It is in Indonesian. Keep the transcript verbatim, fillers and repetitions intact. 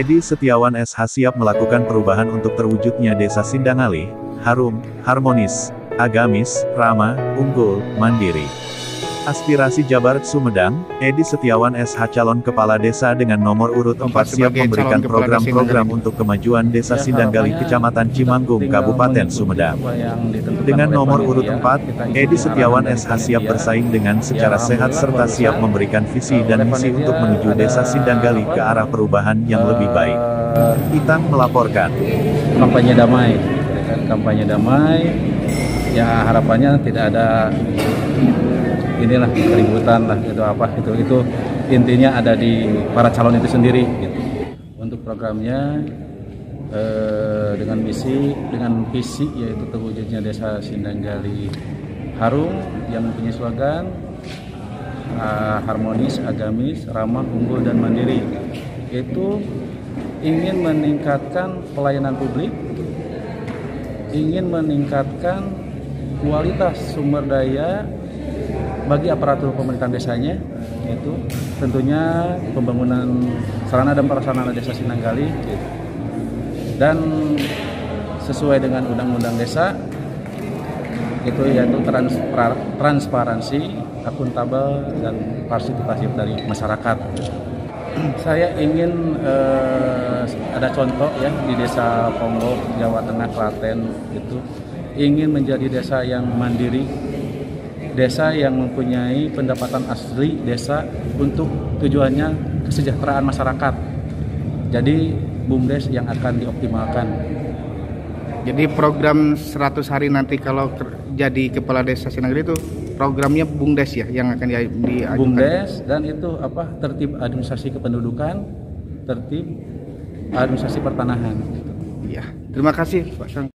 Edi Setiawan S H siap melakukan perubahan untuk terwujudnya Desa Sindangalih, harum, harmonis, agamis, ramah, unggul, mandiri. Aspirasi Jabar Sumedang, Edi Setiawan S H calon kepala desa dengan nomor urut empat siap memberikan program-program untuk kemajuan Desa Sindangalih Kecamatan Cimanggung Kabupaten Sumedang. Dengan nomor urut empat, Edi Setiawan S H siap bersaing dengan secara sehat serta siap memberikan visi dan misi untuk menuju Desa Sindangalih ke arah perubahan yang lebih baik. Itang melaporkan. Kampanye damai, kampanye damai, ya harapannya tidak ada inilah keributan lah itu apa itu itu intinya ada di para calon itu sendiri gitu. Untuk programnya eh, dengan misi dengan visi yaitu terwujudnya Desa Sindangalih harum yang mempunyai slogan eh, harmonis, agamis, ramah, unggul dan mandiri. Itu ingin meningkatkan pelayanan publik, ingin meningkatkan kualitas sumber daya bagi aparatur pemerintahan desanya, itu tentunya pembangunan sarana dan prasarana Desa Sindangalih gitu. Dan sesuai dengan undang-undang desa itu yaitu transpar, transparansi, akuntabel dan partisipatif dari masyarakat. Saya ingin eh, ada contoh ya di Desa Ponggok, Jawa Tengah, Klaten itu ingin menjadi desa yang mandiri, desa yang mempunyai pendapatan asli desa untuk tujuannya kesejahteraan masyarakat. Jadi BUMDes yang akan dioptimalkan. Jadi program seratus hari nanti kalau jadi kepala desa Sindangalih itu programnya BUMDes ya yang akan diajukan. BUMDes dan itu apa tertib administrasi kependudukan, tertib administrasi pertanahan. Iya. Terima kasih Pak Sang.